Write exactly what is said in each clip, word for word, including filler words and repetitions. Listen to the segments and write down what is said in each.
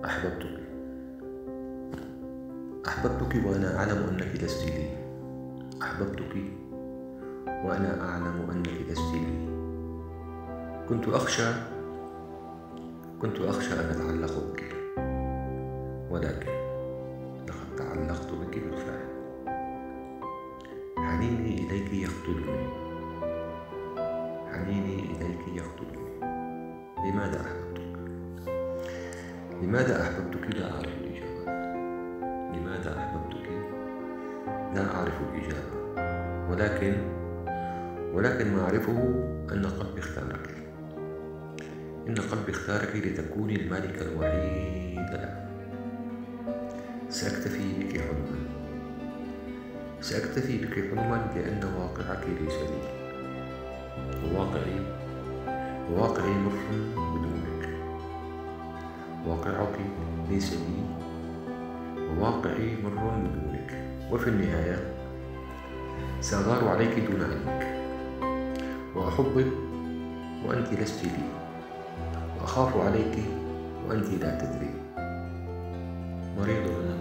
أحببتك أحببتك وأنا أعلم أنك لست لي. أحببتك وأنا أعلم أنك لست لي. كنت أخشى كنت أخشى أن أتعلق بك، ولكن لقد تعلقت بك بالفعل. حنيني إليك يقتلني حنيني إليك يقتلني. لماذا أحببتك؟ لماذا أحببتك؟ لا أعرف الإجابة. لماذا أحببتك؟ لا أعرف الإجابة، ولكن ولكن ما أعرفه أن قلبي اختارك. إن قلبي اختارك لتكوني الملكة الوحيدة له. سأكتفي بك حلما سأكتفي بك حلما لأن واقعك ليس لي. وواقعي وواقعي مر بدونك. واقعك ليس لي، وواقعي مر بدونك. وفي النهاية سأغار عليك دون علمك، وأحبك وأنت لست لي، وأخاف عليك وأنت لا تدري. مريض أنا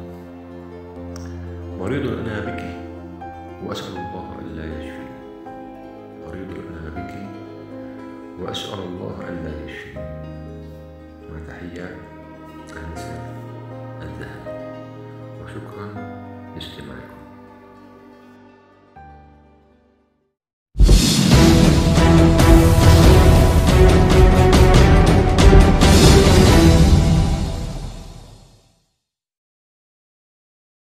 مريض أنا بك، وأسأل الله ألا يشفي. مريض أنا بك، وأسأل الله ألا يشفي. مع تحيات أنسة الذهب، وشكرا لاستماعكم.